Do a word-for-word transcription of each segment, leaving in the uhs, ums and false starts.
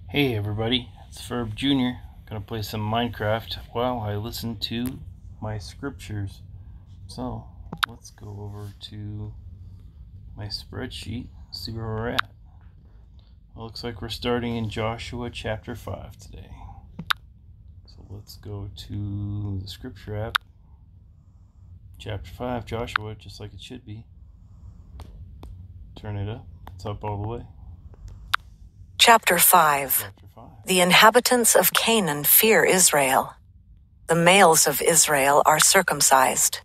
Hey everybody, it's Ferb Junior Gonna play some Minecraft while I listen to my scriptures. So let's go over to my spreadsheet, see where we're at. Well, looks like we're starting in Joshua chapter five today. So let's go to the scripture app. Chapter five, Joshua, just like it should be. Turn it up, it's up all the way. Chapter five. Chapter five. The inhabitants of Canaan fear Israel. The males of Israel are circumcised.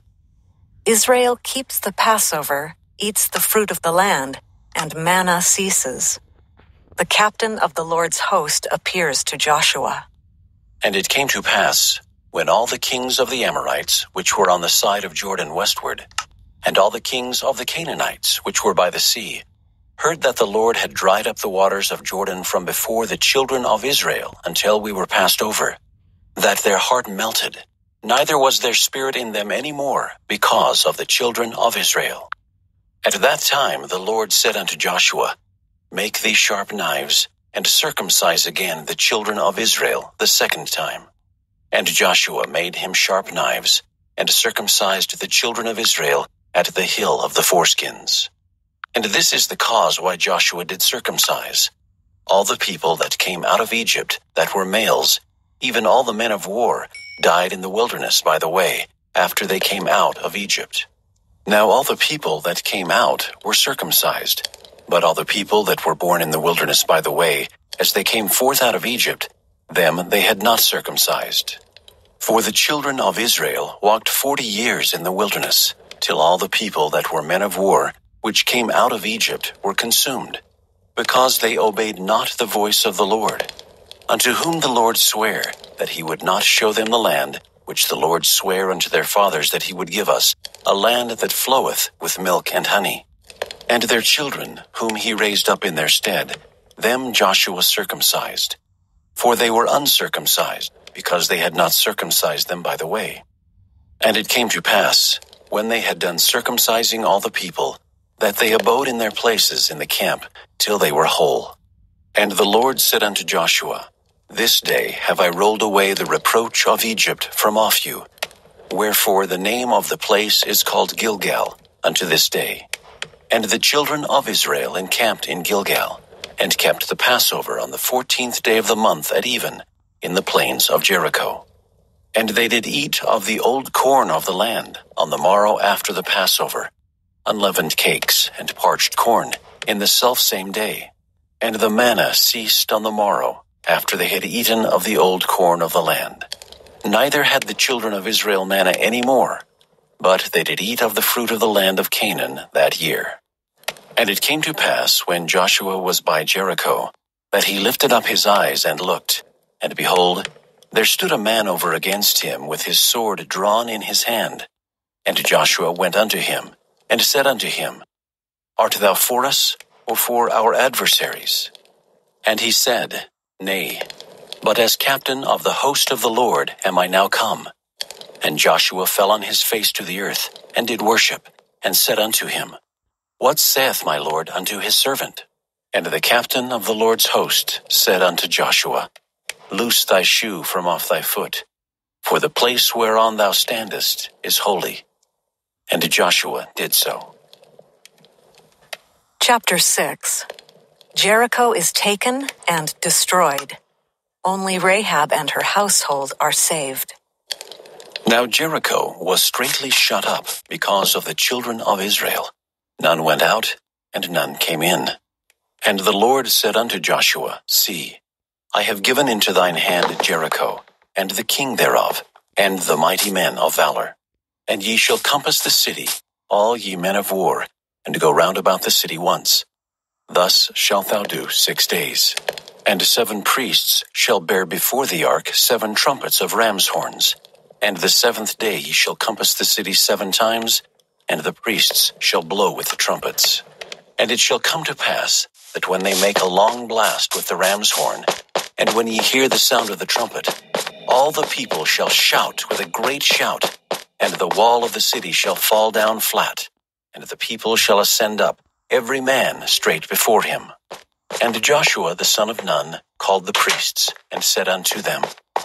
Israel keeps the Passover, eats the fruit of the land, and manna ceases. The captain of the Lord's host appears to Joshua. And it came to pass, when all the kings of the Amorites, which were on the side of Jordan westward, and all the kings of the Canaanites, which were by the sea, heard that the Lord had dried up the waters of Jordan from before the children of Israel until we were passed over, that their heart melted, neither was their spirit in them any more, because of the children of Israel. At that time the Lord said unto Joshua, Make thee sharp knives, and circumcise again the children of Israel the second time. And Joshua made him sharp knives, and circumcised the children of Israel at the hill of the foreskins. And this is the cause why Joshua did circumcise all the people that came out of Egypt that were males, even all the men of war, died in the wilderness by the way, after they came out of Egypt. Now all the people that came out were circumcised, but all the people that were born in the wilderness by the way, as they came forth out of Egypt, them they had not circumcised. For the children of Israel walked forty years in the wilderness, till all the people that were men of war, which came out of Egypt, were consumed, because they obeyed not the voice of the Lord, unto whom the Lord sware that he would not show them the land, which the Lord sware unto their fathers that he would give us, a land that floweth with milk and honey. And their children, whom he raised up in their stead, them Joshua circumcised. For they were uncircumcised, because they had not circumcised them by the way. And it came to pass, when they had done circumcising all the people, that they abode in their places in the camp till they were whole. And the Lord said unto Joshua, This day have I rolled away the reproach of Egypt from off you. Wherefore the name of the place is called Gilgal unto this day. And the children of Israel encamped in Gilgal, and kept the Passover on the fourteenth day of the month at even, in the plains of Jericho. And they did eat of the old corn of the land on the morrow after the Passover, unleavened cakes and parched corn in the selfsame day. And the manna ceased on the morrow, after they had eaten of the old corn of the land. Neither had the children of Israel manna any more, but they did eat of the fruit of the land of Canaan that year. And it came to pass, when Joshua was by Jericho, that he lifted up his eyes and looked, and behold, there stood a man over against him with his sword drawn in his hand. And Joshua went unto him, and said unto him, Art thou for us, or for our adversaries? And he said, Nay, but as captain of the host of the Lord am I now come. And Joshua fell on his face to the earth, and did worship, and said unto him, What saith my Lord unto his servant? And the captain of the Lord's host said unto Joshua, Loose thy shoe from off thy foot, for the place whereon thou standest is holy. And Joshua did so. Chapter six. Jericho is taken and destroyed. Only Rahab and her household are saved. Now Jericho was straitly shut up because of the children of Israel. None went out, and none came in. And the Lord said unto Joshua, See, I have given into thine hand Jericho, and the king thereof, and the mighty men of valor. And ye shall compass the city, all ye men of war, and go round about the city once. Thus shalt thou do six days. And seven priests shall bear before the ark seven trumpets of ram's horns. And the seventh day ye shall compass the city seven times, and the priests shall blow with the trumpets. And it shall come to pass, that when they make a long blast with the ram's horn, and when ye hear the sound of the trumpet, all the people shall shout with a great shout, and the wall of the city shall fall down flat, and the people shall ascend up, every man straight before him. And Joshua the son of Nun called the priests, and said unto them,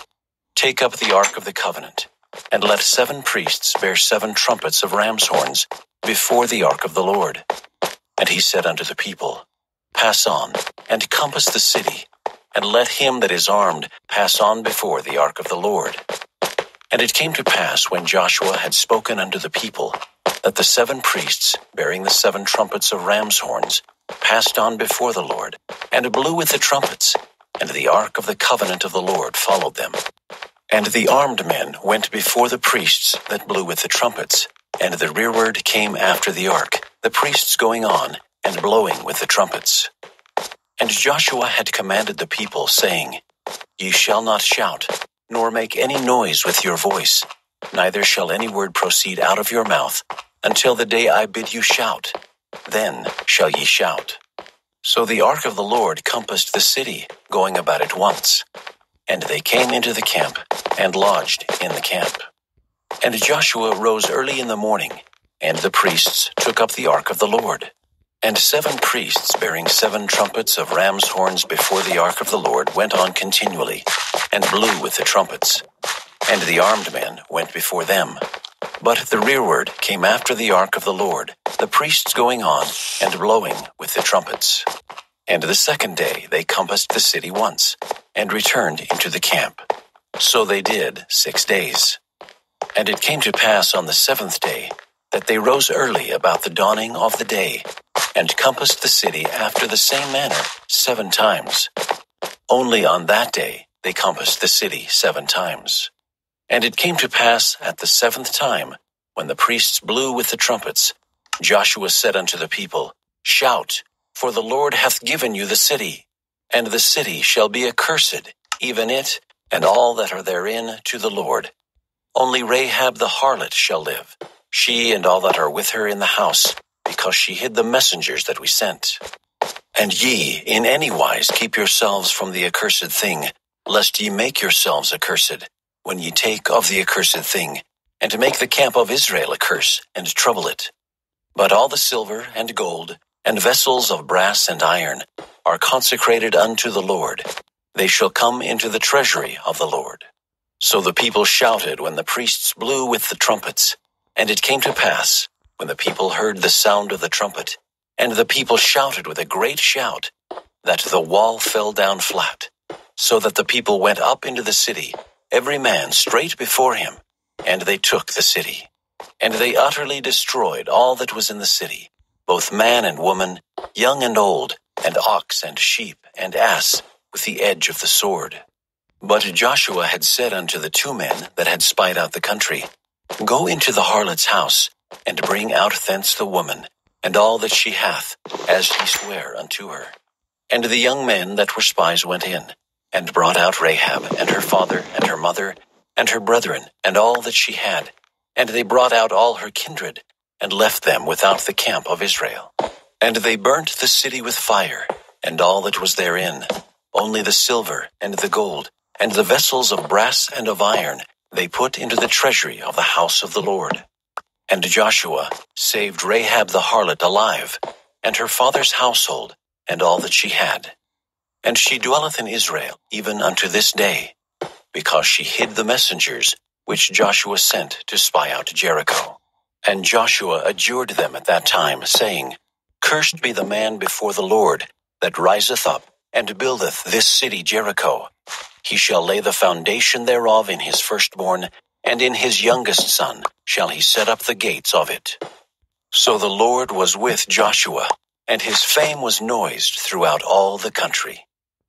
Take up the ark of the covenant, and let seven priests bear seven trumpets of ram's horns before the ark of the Lord. And he said unto the people, Pass on, and compass the city, and let him that is armed pass on before the ark of the Lord. And it came to pass, when Joshua had spoken unto the people, that the seven priests, bearing the seven trumpets of ram's horns, passed on before the Lord, and blew with the trumpets, and the ark of the covenant of the Lord followed them. And the armed men went before the priests that blew with the trumpets, and the rearward came after the ark, the priests going on, and blowing with the trumpets. And Joshua had commanded the people, saying, Ye shall not shout, nor make any noise with your voice, neither shall any word proceed out of your mouth, until the day I bid you shout. Then shall ye shout. So the ark of the Lord compassed the city, going about it once. And they came into the camp, and lodged in the camp. And Joshua rose early in the morning, and the priests took up the ark of the Lord. And seven priests bearing seven trumpets of ram's horns before the ark of the Lord went on continually, and blew with the trumpets. And the armed men went before them. But the rearward came after the ark of the Lord, the priests going on, and blowing with the trumpets. And the second day they compassed the city once, and returned into the camp. So they did six days. And it came to pass on the seventh day, that they rose early about the dawning of the day, and compassed the city after the same manner seven times. Only on that day they compassed the city seven times. And it came to pass at the seventh time, when the priests blew with the trumpets, Joshua said unto the people, Shout, for the Lord hath given you the city, and the city shall be accursed, even it, and all that are therein, to the Lord. Only Rahab the harlot shall live, she and all that are with her in the house, because she hid the messengers that we sent. And ye in any wise keep yourselves from the accursed thing, lest ye make yourselves accursed, when ye take of the accursed thing, and to make the camp of Israel a curse, and trouble it. But all the silver and gold, and vessels of brass and iron, are consecrated unto the Lord. They shall come into the treasury of the Lord. So the people shouted when the priests blew with the trumpets. And it came to pass, when the people heard the sound of the trumpet, and the people shouted with a great shout, that the wall fell down flat, so that the people went up into the city, every man straight before him, and they took the city. And they utterly destroyed all that was in the city, both man and woman, young and old, and ox and sheep and ass, with the edge of the sword. But Joshua had said unto the two men that had spied out the country, Go into the harlot's house, and bring out thence the woman, and all that she hath, as ye swear unto her. And the young men that were spies went in, and brought out Rahab, and her father, and her mother, and her brethren, and all that she had. And they brought out all her kindred, and left them without the camp of Israel. And they burnt the city with fire, and all that was therein, only the silver and the gold, and the vessels of brass and of iron, they put into the treasury of the house of the Lord. And Joshua saved Rahab the harlot alive, and her father's household, and all that she had. And she dwelleth in Israel even unto this day, because she hid the messengers which Joshua sent to spy out Jericho. And Joshua adjured them at that time, saying, Cursed be the man before the Lord, that riseth up, and buildeth this city Jericho. He shall lay the foundation thereof in his firstborn, and in his youngest son shall he set up the gates of it. So the Lord was with Joshua, and his fame was noised throughout all the country.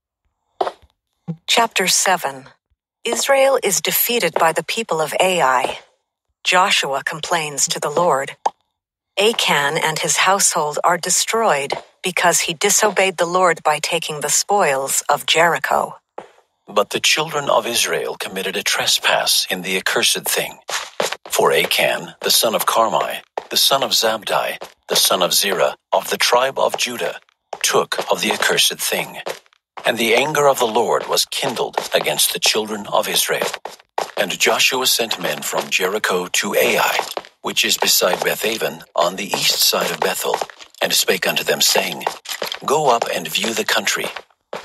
Chapter seven. Israel is defeated by the people of Ai. Joshua complains to the Lord. Achan and his household are destroyed because he disobeyed the Lord by taking the spoils of Jericho. But the children of Israel committed a trespass in the accursed thing. For Achan, the son of Carmi, the son of Zabdi, the son of Zerah, of the tribe of Judah, took of the accursed thing. And the anger of the Lord was kindled against the children of Israel. And Joshua sent men from Jericho to Ai, which is beside Bethaven, on the east side of Bethel, and spake unto them, saying, Go up and view the country.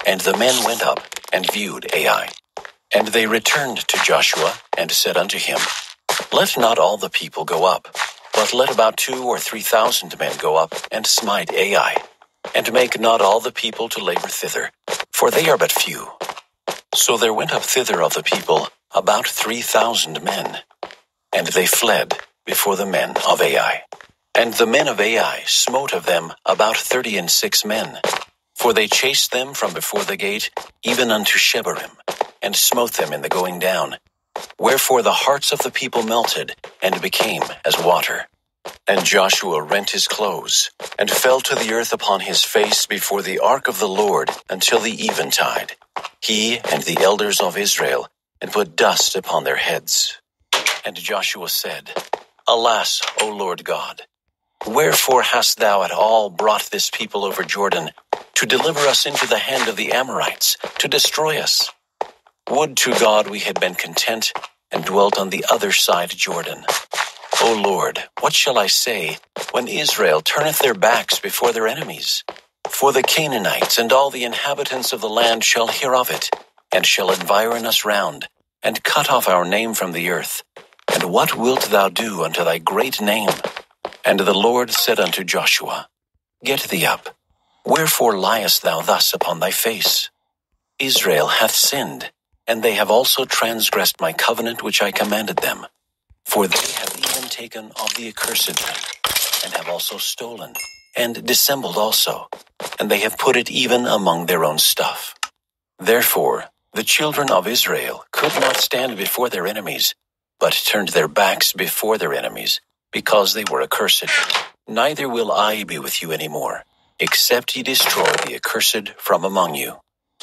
And the men went up and viewed Ai. And they returned to Joshua and said unto him, Let not all the people go up, but let about two or three thousand men go up and smite Ai, and make not all the people to labor thither, for they are but few. So there went up thither of the people about three thousand men, and they fled before the men of Ai. And the men of Ai smote of them about thirty and six men, for they chased them from before the gate even unto Shebarim, and smote them in the going down. Wherefore the hearts of the people melted, and became as water. And Joshua rent his clothes, and fell to the earth upon his face before the ark of the Lord until the eventide, he and the elders of Israel, and put dust upon their heads. And Joshua said, Alas, O Lord God, wherefore hast thou at all brought this people over Jordan, to deliver us into the hand of the Amorites, to destroy us? Would to God we had been content, and dwelt on the other side Jordan. O Lord, what shall I say, when Israel turneth their backs before their enemies? For the Canaanites and all the inhabitants of the land shall hear of it, and shall environ us round, and cut off our name from the earth. And what wilt thou do unto thy great name? And the Lord said unto Joshua, Get thee up. Wherefore liest thou thus upon thy face? Israel hath sinned, and they have also transgressed my covenant which I commanded them. For they have even taken of the accursed thing, and have also stolen, and dissembled also, and they have put it even among their own stuff. Therefore the children of Israel could not stand before their enemies, but turned their backs before their enemies, because they were accursed. Neither will I be with you any more, except ye destroy the accursed from among you.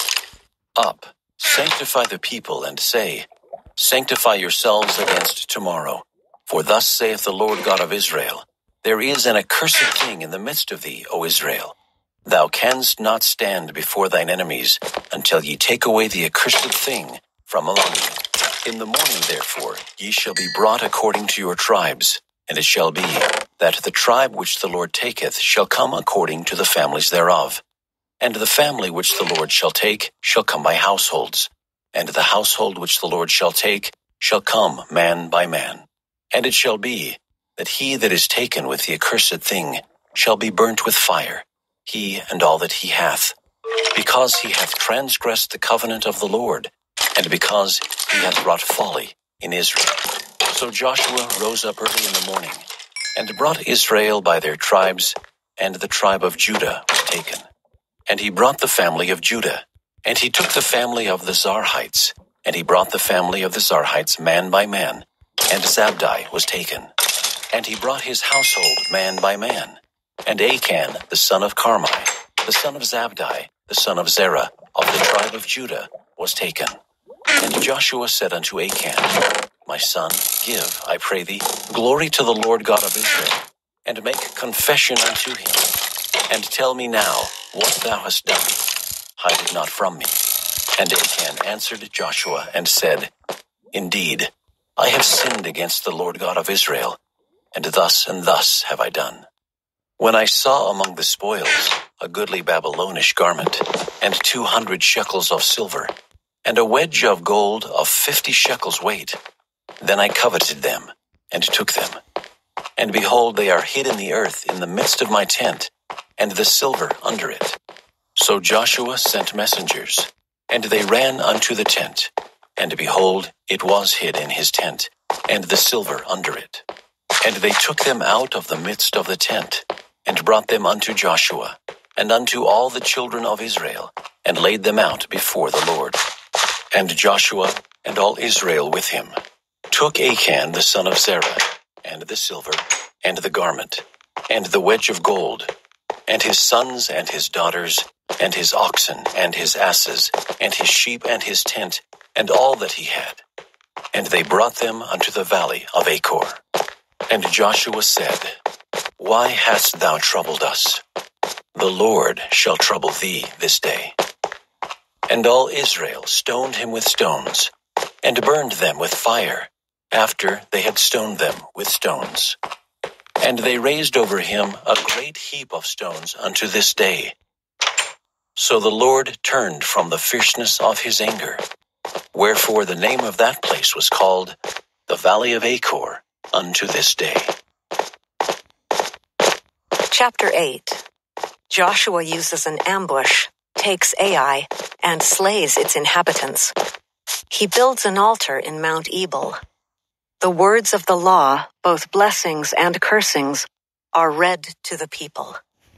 Up, sanctify the people, and say, Sanctify yourselves against tomorrow. For thus saith the Lord God of Israel, There is an accursed thing in the midst of thee, O Israel. Thou canst not stand before thine enemies, until ye take away the accursed thing from among you. In the morning, therefore, ye shall be brought according to your tribes, and it shall be, that the tribe which the Lord taketh shall come according to the families thereof. And the family which the Lord shall take shall come by households, and the household which the Lord shall take shall come man by man. And it shall be, that he that is taken with the accursed thing shall be burnt with fire, he and all that he hath, because he hath transgressed the covenant of the Lord, and because he hath wrought folly in Israel. So Joshua rose up early in the morning, and brought Israel by their tribes, and the tribe of Judah was taken. And he brought the family of Judah, and he took the family of the Zarhites, and he brought the family of the Zarhites man by man, and Zabdi was taken. And he brought his household man by man, and Achan the son of Carmi, the son of Zabdi, the son of Zerah, of the tribe of Judah, was taken. And Joshua said unto Achan, My son, give, I pray thee, glory to the Lord God of Israel, and make confession unto him, and tell me now what thou hast done. Hide it not from me. And Achan answered Joshua and said, Indeed, I have sinned against the Lord God of Israel, and thus and thus have I done. When I saw among the spoils a goodly Babylonish garment, and two hundred shekels of silver, and a wedge of gold of fifty shekels weight, then I coveted them, and took them. And behold, they are hid in the earth in the midst of my tent, and the silver under it. So Joshua sent messengers, and they ran unto the tent, and behold, it was hid in his tent, and the silver under it. And they took them out of the midst of the tent, and brought them unto Joshua, and unto all the children of Israel, and laid them out before the Lord. And Joshua and all Israel with him took Achan the son of Zerah, and the silver, and the garment, and the wedge of gold, and his sons and his daughters, and his oxen and his asses, and his sheep and his tent, and all that he had. And they brought them unto the valley of Achor. And Joshua said, Why hast thou troubled us? The Lord shall trouble thee this day. And all Israel stoned him with stones, and burned them with fire, after they had stoned them with stones. And they raised over him a great heap of stones unto this day. So the Lord turned from the fierceness of his anger. Wherefore the name of that place was called the Valley of Achor unto this day. Chapter eight. Joshua uses an ambush, takes Ai, and slays its inhabitants. He builds an altar in Mount Ebal. The words of the law, both blessings and cursings, are read to the people.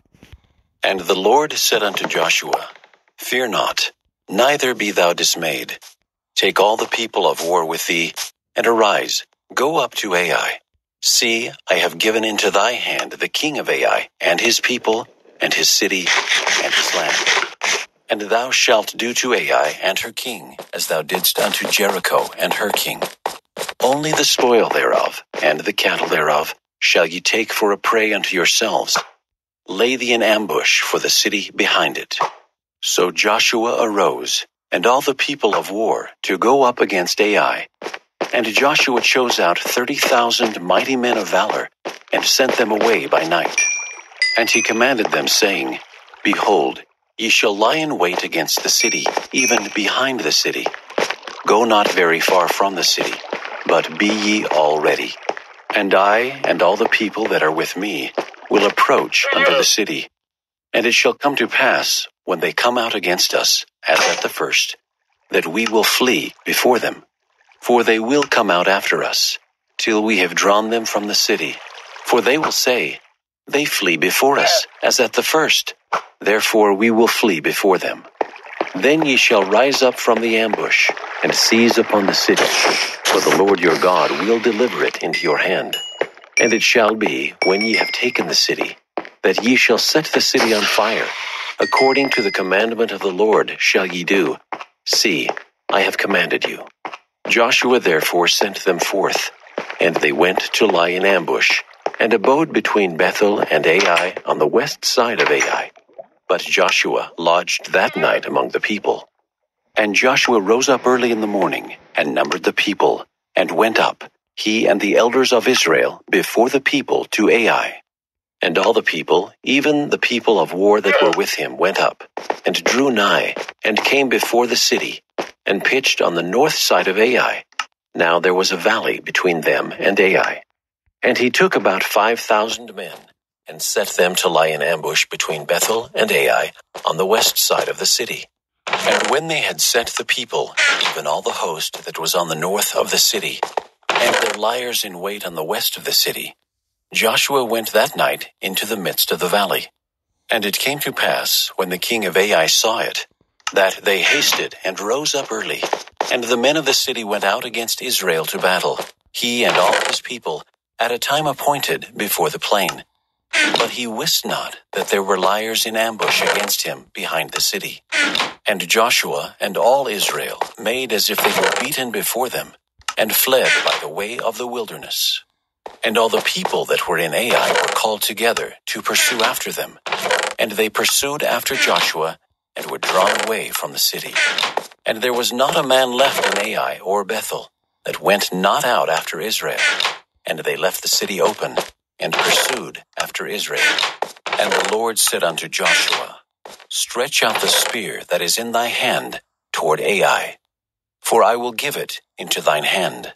And the Lord said unto Joshua, Fear not, neither be thou dismayed. Take all the people of war with thee, and arise, go up to Ai. See, I have given into thy hand the king of Ai, and his people, and his city, and his land. And thou shalt do to Ai and her king, as thou didst unto Jericho and her king. Only the spoil thereof, and the cattle thereof, shall ye take for a prey unto yourselves. Lay thee an ambush for the city behind it. So Joshua arose, and all the people of war, to go up against Ai. And Joshua chose out thirty thousand mighty men of valor, and sent them away by night. And he commanded them, saying, Behold, ye shall lie in wait against the city, even behind the city. Go not very far from the city, but be ye all ready. And I, and all the people that are with me, will approach unto the city. And it shall come to pass, when they come out against us, as at the first, that we will flee before them. For they will come out after us, till we have drawn them from the city. For they will say, They flee before us, as at the first. Therefore we will flee before them. Then ye shall rise up from the ambush, and seize upon the city. For the Lord your God will deliver it into your hand. And it shall be, when ye have taken the city, that ye shall set the city on fire. According to the commandment of the Lord shall ye do. See, I have commanded you. Joshua therefore sent them forth, and they went to lie in ambush, and abode between Bethel and Ai on the west side of Ai. But Joshua lodged that night among the people. And Joshua rose up early in the morning, and numbered the people, and went up, he and the elders of Israel, before the people to Ai. And all the people, even the people of war that were with him, went up, and drew nigh, and came before the city, and pitched on the north side of Ai. Now there was a valley between them and Ai. And he took about five thousand men, and set them to lie in ambush between Bethel and Ai, on the west side of the city. And when they had set the people, even all the host that was on the north of the city, and their liers in wait on the west of the city, Joshua went that night into the midst of the valley. And it came to pass, when the king of Ai saw it, that they hasted and rose up early, and the men of the city went out against Israel to battle, he and all his people, at a time appointed before the plain. But he wist not that there were liers in ambush against him behind the city. And Joshua and all Israel made as if they were beaten before them, and fled by the way of the wilderness. And all the people that were in Ai were called together to pursue after them. And they pursued after Joshua, and were drawn away from the city. And there was not a man left in Ai or Bethel that went not out after Israel. And they left the city open, and pursued after Israel. And the Lord said unto Joshua, Stretch out the spear that is in thy hand toward Ai, for I will give it into thine hand.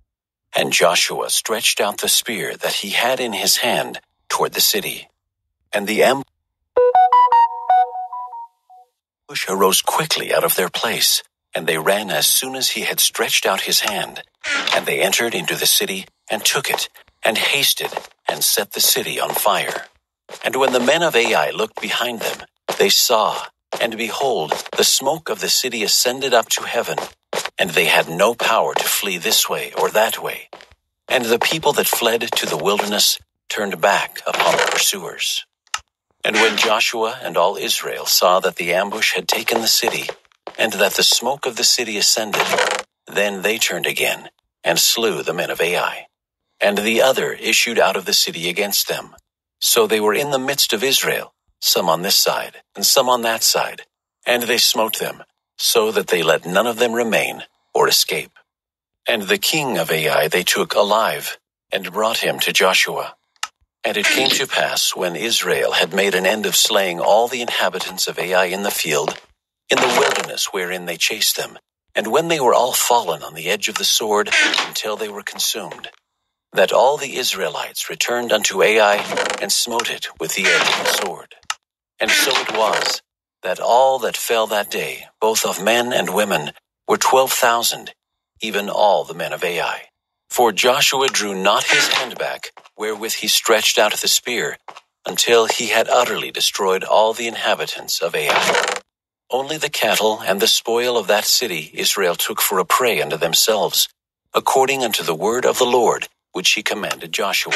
And Joshua stretched out the spear that he had in his hand toward the city. And the ambush arose quickly out of their place, and they ran as soon as he had stretched out his hand. And they entered into the city, and took it, and hasted, and set the city on fire. And when the men of Ai looked behind them, they saw, and behold, the smoke of the city ascended up to heaven, and they had no power to flee this way or that way. And the people that fled to the wilderness turned back upon the pursuers. And when Joshua and all Israel saw that the ambush had taken the city, and that the smoke of the city ascended, then they turned again, and slew the men of Ai. And the other issued out of the city against them. So they were in the midst of Israel, some on this side, and some on that side. And they smote them, so that they let none of them remain or escape. And the king of Ai they took alive, and brought him to Joshua. And it came to pass, when Israel had made an end of slaying all the inhabitants of Ai in the field, in the wilderness wherein they chased them, and when they were all fallen on the edge of the sword, until they were consumed, that all the Israelites returned unto Ai, and smote it with the edge of the sword. And so it was, that all that fell that day, both of men and women, were twelve thousand, even all the men of Ai. For Joshua drew not his hand back, wherewith he stretched out the spear, until he had utterly destroyed all the inhabitants of Ai. Only the cattle and the spoil of that city Israel took for a prey unto themselves, according unto the word of the Lord, which he commanded Joshua.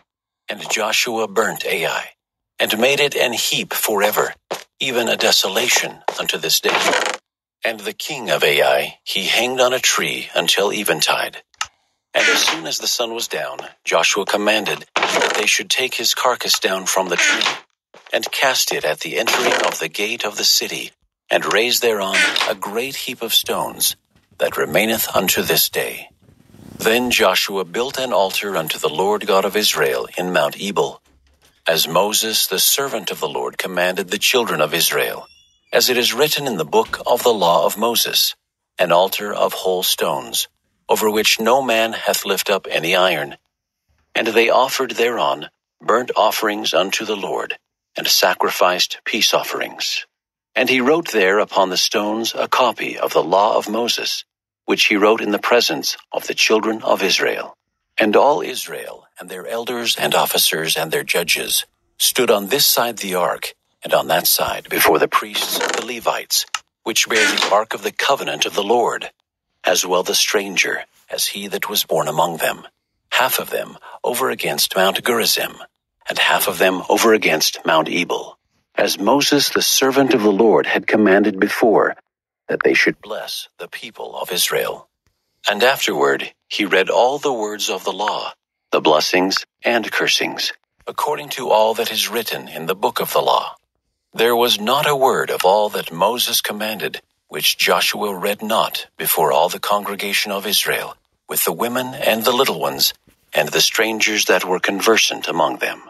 And Joshua burnt Ai, and made it an heap forever, even a desolation unto this day. And the king of Ai he hanged on a tree until eventide. And as soon as the sun was down, Joshua commanded that they should take his carcass down from the tree, and cast it at the entering of the gate of the city, and raise thereon a great heap of stones, that remaineth unto this day. Then Joshua built an altar unto the Lord God of Israel in Mount Ebal, as Moses the servant of the Lord commanded the children of Israel, as it is written in the book of the law of Moses, an altar of whole stones, over which no man hath lift up any iron. And they offered thereon burnt offerings unto the Lord, and sacrificed peace offerings. And he wrote there upon the stones a copy of the law of Moses, which he wrote in the presence of the children of Israel. And all Israel, and their elders and officers and their judges, stood on this side the ark, and on that side before the priests the Levites, which bear the ark of the covenant of the Lord, as well the stranger as he that was born among them, half of them over against Mount Gerizim, and half of them over against Mount Ebal, as Moses the servant of the Lord had commanded before, that they should bless the people of Israel. And afterward he read all the words of the law, the blessings and cursings, according to all that is written in the book of the law. There was not a word of all that Moses commanded, which Joshua read not before all the congregation of Israel, with the women and the little ones, and the strangers that were conversant among them.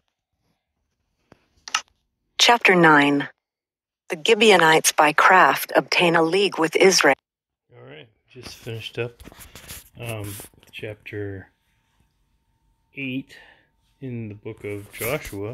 Chapter nine. The Gibeonites by craft obtain a league with Israel. All right, just finished up um, chapter eight in the book of Joshua.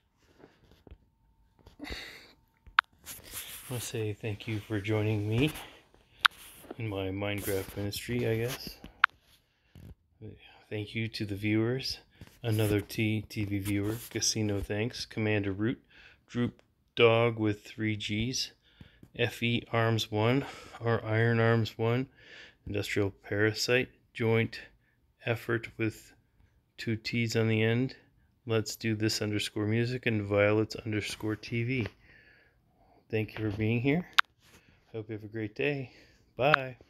I want to say thank you for joining me in my Minecraft ministry, I guess. Thank you to the viewers. Another T TV viewer, Casino thanks, Commander Root, Droop Dog with three G's, F E Arms one, or Iron Arms one, Industrial Parasite, Joint Effort with two T's on the end, Let's Do This underscore music, and Violets underscore T V. Thank you for being here. Hope you have a great day. Bye.